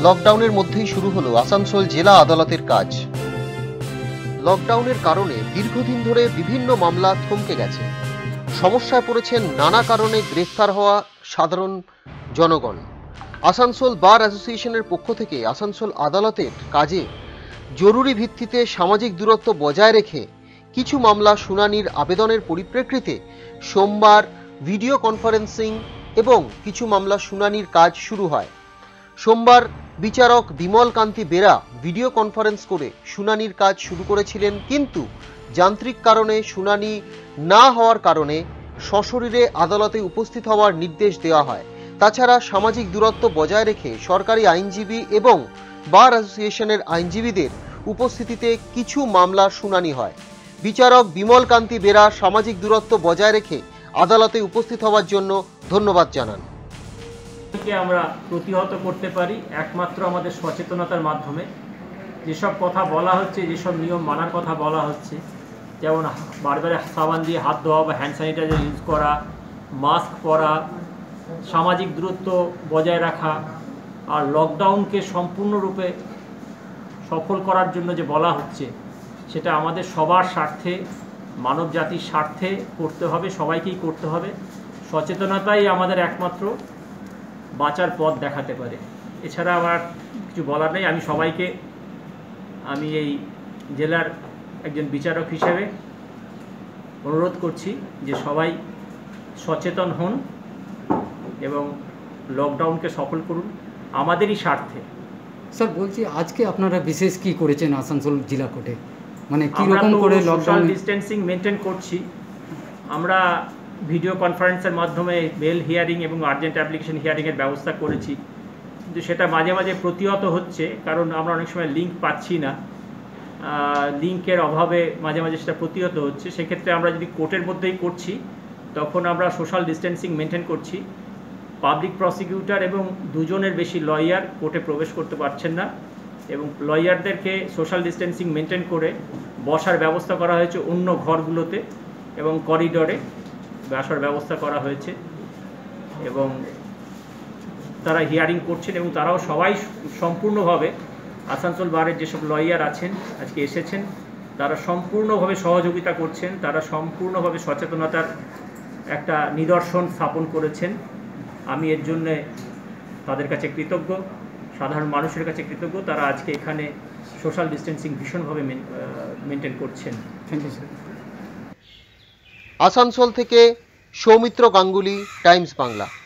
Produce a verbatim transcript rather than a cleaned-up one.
লকডাউনের মধ্যেই শুরু হলো আসানসোল জেলা আদালতের কাজ। লকডাউনের কারণে দীর্ঘদিন ধরে বিভিন্ন মামলা থমকে গেছে। সমস্যায় পড়েছেন নানা কারণে গ্রেফতার হওয়া সাধারণ জনগণ। আসানসোল বার অ্যাসোসিয়েশনের পক্ষ থেকে আসানসোল আদালতের কাজে জরুরি ভিত্তিতে সামাজিক দূরত্ব বজায় রেখে কিছু মামলা শুনানির আবেদনের পরিপ্রেক্ষিতে সোমবার ভিডিও কনফারেন্সিং এবং কিছু মামলা শুনানির কাজ শুরু হয়। সোমবার বিচারক বিমল কান্তি বেরা ভিডিও কনফারেন্স করে শুনানির কাজ শুরু করেছিলেন, কিন্তু যান্ত্রিক কারণে শুনানি না হওয়ার কারণে সশরীরে আদালতে উপস্থিত হওয়ার নির্দেশ দেওয়া হয়। তাছাড়া সামাজিক দূরত্ব বজায় রেখে সরকারি আইনজীবী এবং বার অ্যাসোসিয়েশনের আইনজীবীদের উপস্থিতিতে কিছু মামলার শুনানি হয়। বিচারক বিমল কান্তি বেরা সামাজিক দূরত্ব বজায় রেখে আদালতে উপস্থিত হওয়ার জন্য ধন্যবাদ জানান। আমরা প্রতিহত করতে পারি একমাত্র আমাদের সচেতনতার মাধ্যমে। যেসব কথা বলা হচ্ছে, যেসব নিয়ম মানার কথা বলা হচ্ছে, যেমন বারবার সাবান দিয়ে হাত ধোয়া বা হ্যান্ড স্যানিটাইজার ইউজ করা, মাস্ক পরা, সামাজিক দূরত্ব বজায় রাখা, আর লকডাউনকে সম্পূর্ণরূপে সফল করার জন্য যে বলা হচ্ছে, সেটা আমাদের সবার স্বার্থে, মানব জাতির স্বার্থে করতে হবে, সবাইকেই করতে হবে। সচেতনতাই আমাদের একমাত্র বাঁচার পথ দেখাতে পারে। এছাড়া আমার কিছু বলার নেই। আমি সবাইকে, আমি এই জেলার একজন বিচারক হিসেবে অনুরোধ করছি যে সবাই সচেতন হন এবং লকডাউনকে সফল করুন আমাদেরই স্বার্থে। স্যার বলছি, আজকে আপনারা বিশেষ কি করেছেন আসানসোল জেলা কোর্টে? মানে কি রকম করে সোশ্যাল ডিস্টেন্সিং মেনটেন করছি। আমরা ভিডিও কনফারেন্সের মাধ্যমে বেল হিয়ারিং এবং আর্জেন্ট অ্যাপ্লিকেশন হিয়ারিংয়ের ব্যবস্থা করেছি, কিন্তু সেটা মাঝে মাঝে প্রতিহত হচ্ছে, কারণ আমরা অনেক সময় লিঙ্ক পাচ্ছি না। লিঙ্কের অভাবে মাঝে মাঝে সেটা প্রতিহত হচ্ছে। সেক্ষেত্রে আমরা যদি কোর্টের মধ্যেই করছি, তখন আমরা সোশ্যাল ডিস্টেন্সিং মেনটেন করছি। পাবলিক প্রসিকিউটর এবং দুজনের বেশি লয়ার কোর্টে প্রবেশ করতে পারছেন না, এবং লয়ারদেরকে সোশ্যাল ডিস্টেন্সিং মেনটেন করে বসার ব্যবস্থা করা হয়েছে অন্য ঘরগুলোতে এবং করিডরে বসার ব্যবস্থা করা হয়েছে, এবং তারা হিয়ারিং করছেন এবং তারাও সবাই সম্পূর্ণভাবে আসানসোল বারের যেসব লয়ার আছেন আজকে এসেছেন, তারা সম্পূর্ণভাবে সহযোগিতা করছেন, তারা সম্পূর্ণভাবে সচেতনতার একটা নিদর্শন স্থাপন করেছেন। আমি এর জন্যে তাদের কাছে কৃতজ্ঞ, সাধারণ মানুষের কাছে কৃতজ্ঞ। তারা আজকে এখানে সোশ্যাল ডিস্টেন্সিং ভীষণভাবে মেনটেন করছেন। Thank you sir. আসানসোল থেকে সৌমিত্র গাঙ্গুলি, টাইমস বাংলা।